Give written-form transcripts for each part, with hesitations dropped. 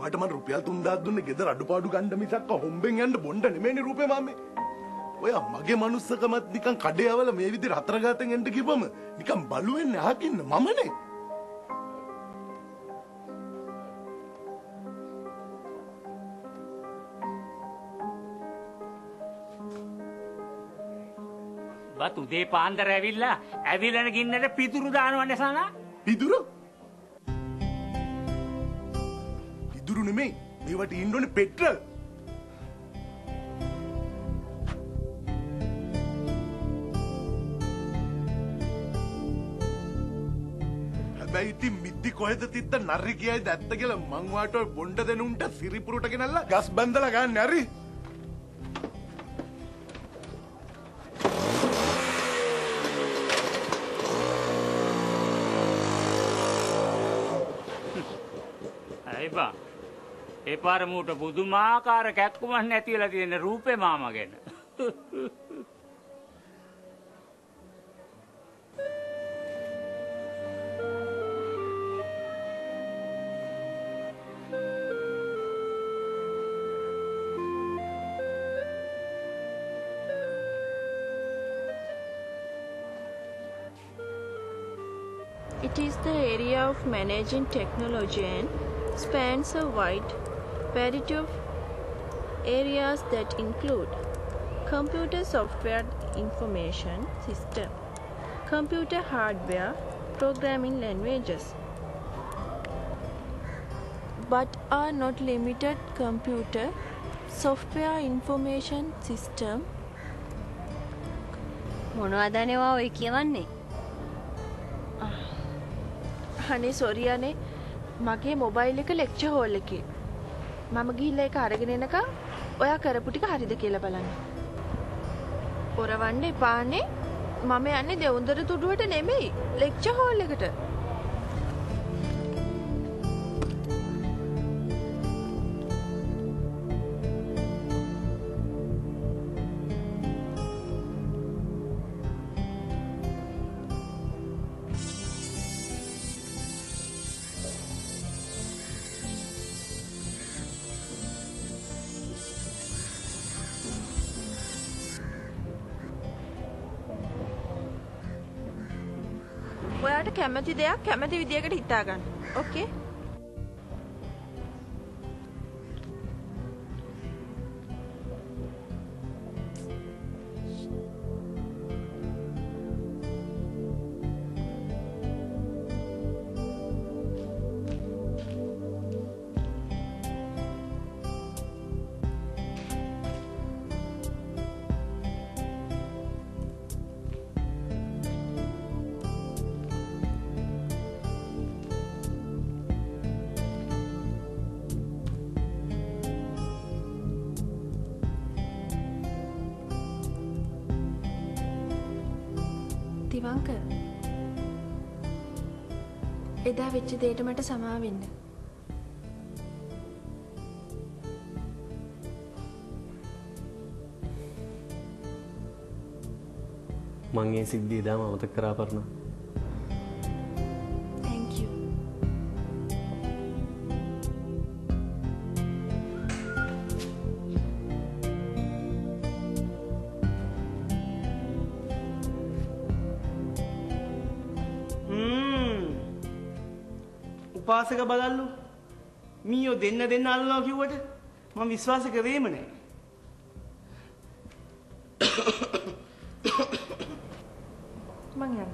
ඔයාට මම රුපියල් 3000 දුන්නේ ගෙදර අඩුපාඩු ගන්න මිසක් හොම්බෙන් යන්න බොන්න නෙමෙයිනේ රූපේ මාමේ. ඔයා මගේ මනුස්සකමත් නිකන් කඩේවල මේ විදිහට හතර ගාතෙන් එන්න කිව්වම නිකන් බලු වෙන්නේ අහකින්න මමනේ. බත් උදේ පාන්දර ඇවිල්ලා ගින්නට පිටුරු දානවන්නේ සනා. පිටුරු? පිටුරු නෙමෙයි. මේවට ඉන්නෝනේ පෙට්‍රල්. හැබැයි ඉතින් මිද්දි කොහෙද තිත්ත නරි කියයිද ඇත්ත කියලා මං වාට බොණ්ඩ දෙනුන්ට සිරිපුරට ගෙනල්ලා ගස් බන්දලා ගන්න හරි. ඒ පාර මූට පුදුමාකාර කැක්කුමක් නැති වෙලා තියෙන රූපේ මාමා ගැන. It is the area of managing technology and spans a wide variety of areas that include computer software information system, computer hardware, programming languages, but are not limited computer software information system. මොනවදනේ ඔය කියවන්නේ? අනේ sorry අනේ මගේ mobile එක lecture hall එකේ මම ගිහිල්ලා ඒක අරගෙන එනකම් ඔයා කරපු ටික හරිද කියලා බලන්න. පොරවන්න එපානේ. මම යන්නේ දෙවුන්දර තුඩුවට නෙමෙයි ලෙක්චර් හෝල් එකට. ඔයාට කැමති දෙයක් කැමති විදියකට හිතා ගන්න. ඕකේ? දිවංක එදා වෙච්ච දෙයට මට සමාව වෙන්න. මං ඒ සිද්ධිය එදාම අමතක කරා පරණ. Thank you. උපාසක බලල්ලු මීයෝ දෙන්න අල්ලනවා කිව්වට මම විශ්වාස කරේම නැහැ. මං යන්න.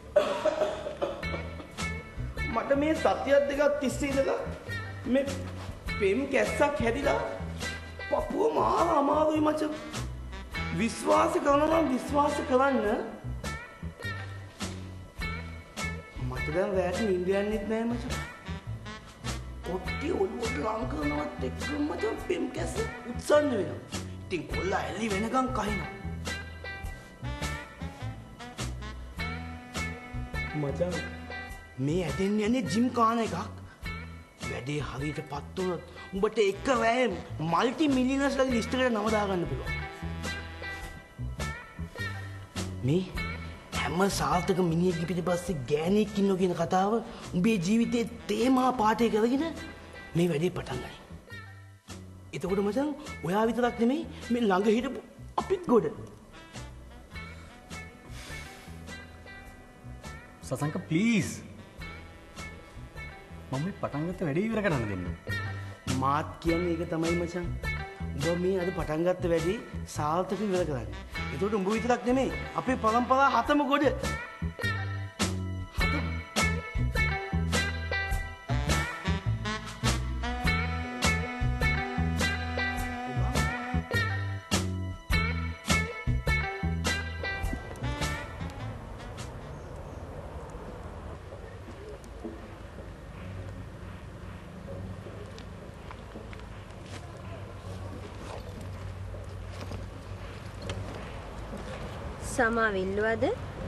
මට මේ සතියක් දෙකක් තිස්සේ ඉඳලා මේ පෙම් කැස්සක් හැදිලා පපුව මාර අමාරුයි මචං. විශ්වාස කරනවා නම් විශ්වාස කරන්න. මට දැන් රැට නිින්ද යන්නෙත් නැහැ මචං. ඔට්ටි ඔළුවට ලං කරනවත් එක්කම මචං පෙම් කැස්ස උත්සන්න වෙනවා. ඉතින් කොල්ලා ඇලි වෙනකන් කහිනවා. මචං මේ ඇදෙන්න යන්නේ ජිම් කාන එකක්. වැඩේ හරියට පත් වුණොත් උඹට එක වැයෙන් මල්ටි මිලියනර්ස්ලාගේ ලිස්ට් එකට නම දාගන්න පුළුවන්. මේ හැම සාර්ථක මිනිහෙක් පිටිපස්සේ ගෑණියෙක් ඉන්නවා කියන කතාව උඹේ ජීවිතේ තේමා පාඨය කරගෙන මේ වැඩේ පටන් ගන්න. එතකොට මචං ඔයා විතරක් නෙමෙයි මේ ළඟ හිටපු අපිත් ගොඩ. සසංක ප්ලීස් මම මේ පටන් ගත්ත වැඩේ ඉවර කරන්න දෙන්න. මාත් කියන්නේ ඒක තමයි මචං. උඹ මේ අද පටන් ගත්ත වැඩේ සාර්ථක ඉවර කරන්න. එතකොට උඹ විතරක් නෙමෙයි අපේ පරම්පරාව හතම ගොඩ. සමාව ඉල්ලුවද?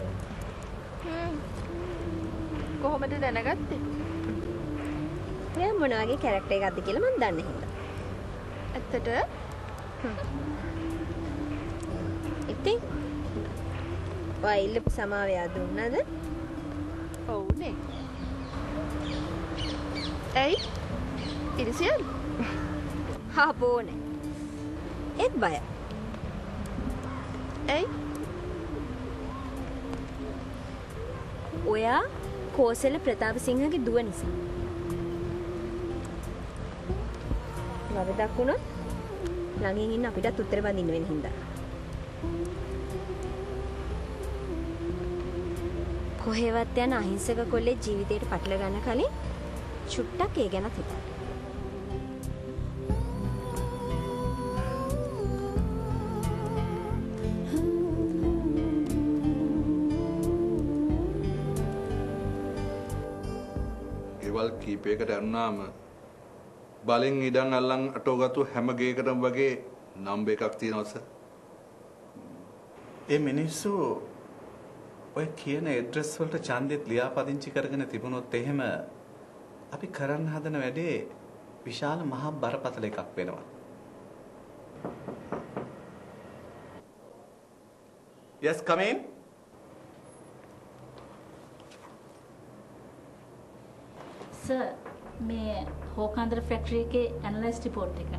කොහොමද දැනගත්තේ? ඔයා මොන වගේ කැරක්ටර් එකක්ද කියලා මම දන්නේ හින්දා. ඇත්තට? ඉතින් ඔයා ඉල්ලපු සමාව එයා දුන්නද? ඔව්නේ. ඇයි? ඉරිසියද? හා බෝනේ. ඒත් බය. ඇයි? ඔයා කෝසල ප්‍රතාපසිංහගේ දුව නිසා. වරදක් වුණොත් ළඟින් ඉන්න අපිටත් උත්තර බඳින්න වෙන හින්දා. කොහෙවත් යන අහිංසක කොල්ලේ ජීවිතේට පටල ගන්න කලින් චුට්ටක් ඒ ගැනත් හිතන්න. ගෙවල් කීපයකට යන්නාම බලෙන් ඉඩම් අල්ලන් අටෝගත්තු හැම ගේකටම වගේ නම්බර් එකක් තියෙනවා සර්. ඒ මිනිස්සු ඔය කියන ඇඩ්‍රස් වලට ඡන්දෙත් ලියාපදිංචි කරගෙන තිබුණොත් එහෙම අපි කරන්න හදන වැඩේ විශාල මහා බරපතල එකක් වෙනවා. Yes, come in. සර් මේ හෝකාන්දර ෆැක්ටරි එකේ ඇනලයිස් රිපෝට් එක.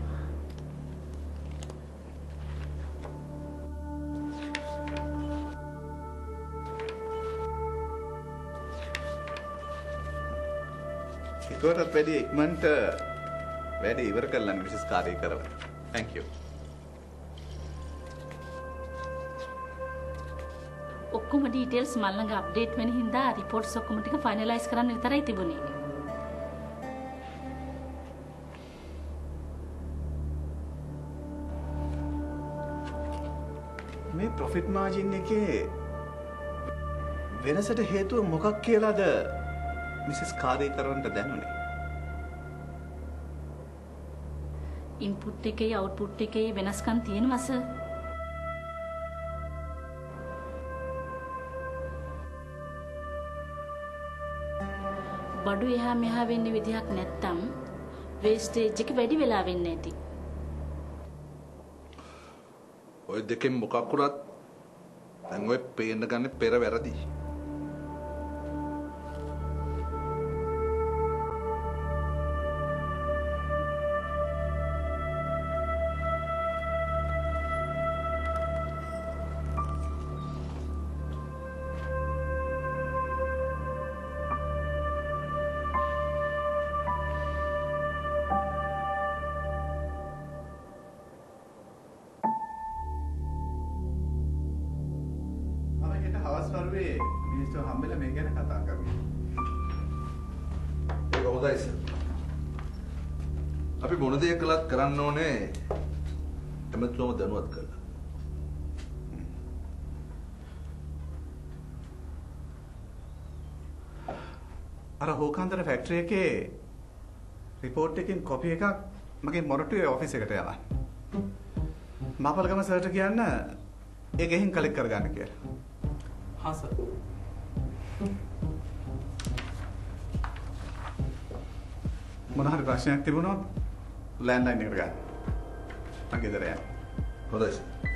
හිතුවටත් වැඩි ඉක්මනට වැඩේ ඉවර කරලා මිසස් කාර්යය කරලා. Thank you. ඔක්කොම ඩීටේල්ස් මල් ළඟ අප්ඩේට් වෙන හින්දා රිපෝට්ස් ඔක්කොම ටික ෆයිනලයිස් කරන්න විතරයි තිබුණේ. මේ ප්‍රොෆිට් මාජින් එකේ වෙනසට හේතුව මොකක් කියලාද මිසස් කාර්යය කරවන්න දැනුනේ? ඉන්පුට් එකේ අවුට්පුට් එකේ වෙනස්කම් තියෙනවා සර්. බඩු එහා මෙහා වෙන්න විදිහක් නැත්තම් වේස්ටේජ් එක වැඩි වෙලා වෙන්නේ නැති. ඔය දෙකෙන් මොකක් වුණත් දැන් ඔය පේන්න ගන්න පෙර වැරදි. මිනිස්සු හම්බෙලා මේ ගැන කතා කරමු. ඒක හොඳයි සර්. අපි මොන දේ කළත් කරන්න ඕනේ එමෙතුම දැනුවත් කරලා. අර හෝකාන්දර ෆැක්ටරි එකේ රිපෝට් එකකින් කොපි එකක් මගේ මොරටුවේ ඔෆිස් එකට යවන්න. මාපල්ගම සර්ට කියන්න ඒක එහෙන් කලෙක්ට් කරගන්න කියලා. हाँ सर. මොන හරි ප්‍රශ්නයක් තිබුණොත් ලෑන්ඩ්ලයින් එකට ගන්න. මම ගෙදර යන්න. හොඳයි සර්.